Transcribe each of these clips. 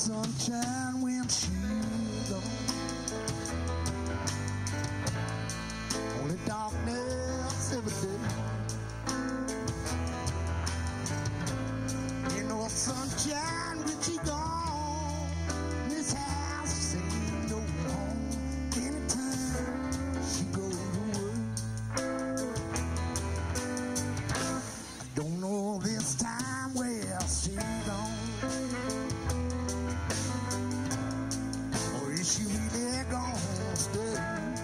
sunshine when she's gone. Only darkness every day. Ain't no sunshine when she's gone. This house ain't no home. Anytime she goes away, I don't know this time where she's gone. Or is she really gonna stay?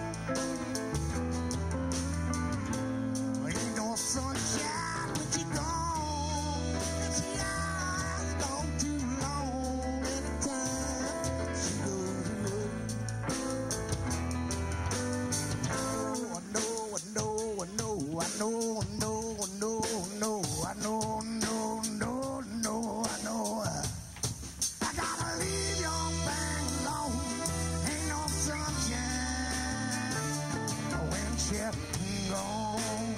Ain't no sunshine when she gone, and she has gone too long. Anytime she goes away, I know, I know, I know, I know, I know, I know, I know, I know, I gotta leave your thing alone. Ain't no sunshine when she's gone.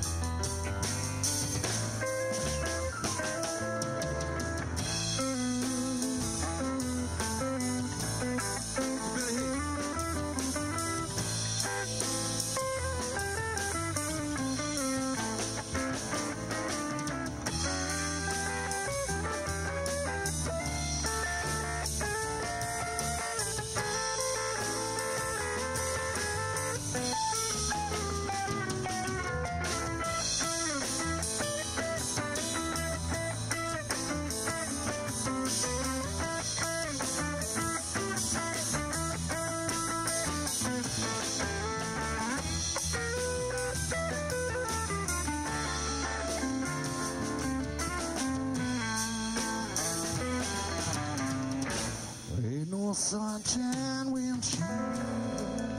Ain't no sunshine when she's gone.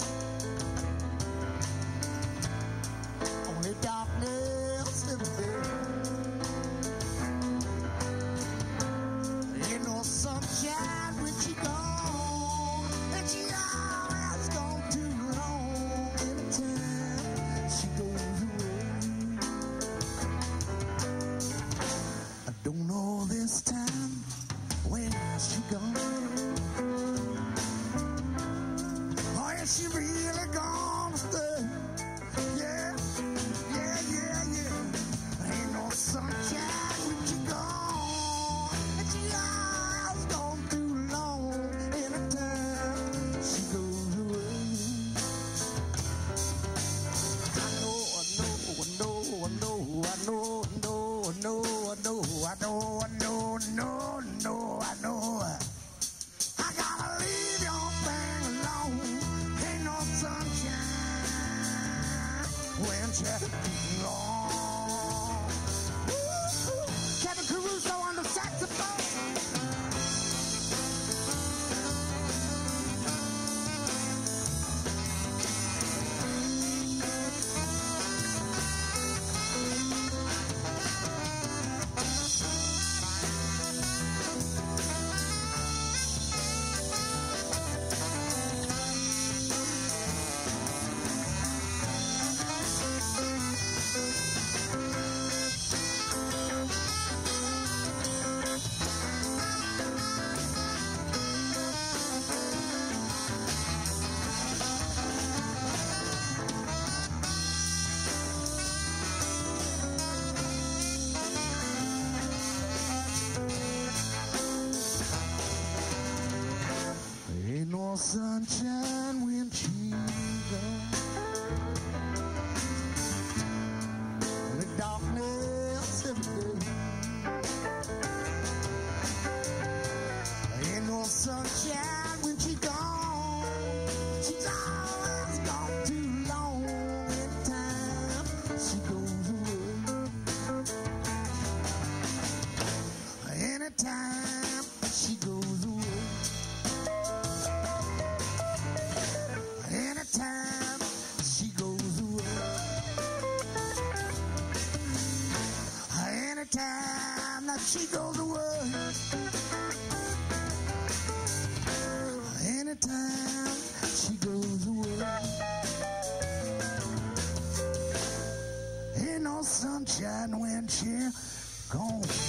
Only darkness every day. Ain't no sunshine when she's gone, and she always gone too long. Anytime she goes away, I don't know this time where she gone. Or is she really gonna stay? Yeah, yeah, yeah, yeah. Ain't no sunshine when she gone, and she always gone too long. Anytime she goes away, I know, I know, I know, I know, I know, I know, I know, I know, I know, I know. I gotta leave your thing alone. Ain't no sunshine when she's gone. Woo-hoo. Kevin Caruso on the saxophone. Ain't no sunshine when she's gone. Only darkness every day. Ain't no sunshine when she's gone. She's always gone too long. Anytime she goes away. Anytime she goes away. Anytime she goes away. Anytime that she goes away. Anytime she goes away. Ain't no sunshine when she's gone.